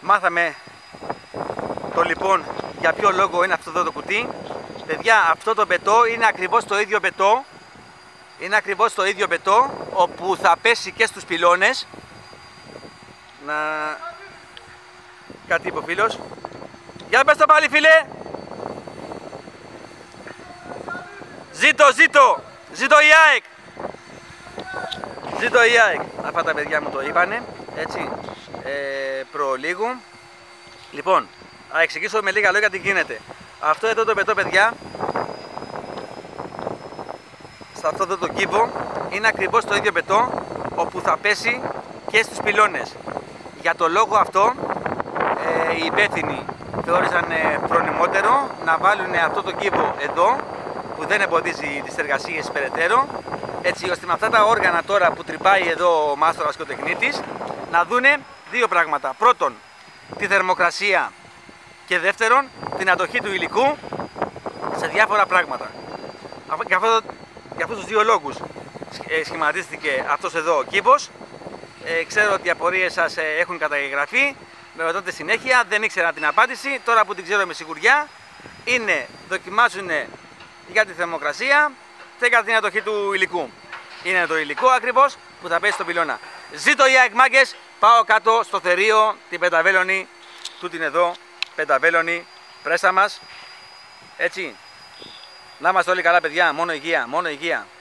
Μάθαμε το λοιπόν για ποιο λόγο είναι αυτό εδώ το κουτί. Παιδιά, αυτό το πετό είναι ακριβώς το ίδιο πετό. Είναι ακριβώς το ίδιο πετό όπου θα πέσει και στους πυλώνες. Να... Κάτι είπε ο φίλος. Για πες το πάλι, φίλε. Ζήτω, ζήτω. Ζήτω η ΑΕΚ. Ζήτω η ΑΕΚ. Αυτά τα παιδιά μου το είπανε. Έτσι. Προλίγου. Λοιπόν, θα εξηγήσω με λίγα λόγια τι γίνεται. Αυτό εδώ το πετό, παιδιά, σε αυτό εδώ το κήπο, είναι ακριβώς το ίδιο πετό όπου θα πέσει και στους πυλώνες. Για το λόγο αυτό οι υπεύθυνοι θεώρησαν προνημότερο να βάλουν αυτό το κήπο εδώ, που δεν εμποδίζει τις εργασίες περαιτέρω, έτσι ώστε με αυτά τα όργανα τώρα που τρυπάει εδώ ο μάστορας και ο τεχνίτης να δούνε δύο πράγματα. Πρώτον, τη θερμοκρασία, και δεύτερον, την αντοχή του υλικού σε διάφορα πράγματα. Για αυτούς τους δύο λόγους σχηματίστηκε αυτός εδώ ο κήπος. Ξέρω ότι οι απορίες σας έχουν καταγεγραφεί, με ρωτάτε συνέχεια, δεν ήξερα την απάντηση. Τώρα που την ξέρω με σιγουριά, δοκιμάζουν για τη θερμοκρασία και για την αντοχή του υλικού. Είναι το υλικό ακριβώς που θα πέσει στον πυλώνα. Ζήτω η ΑΕΚ, μάγκες! Πάω κάτω στο θερίο, την πενταβέλονη, τούτην εδώ, πενταβέλονη, πρέσα μας. Έτσι. Να είμαστε όλοι καλά, παιδιά, μόνο υγεία, μόνο υγεία.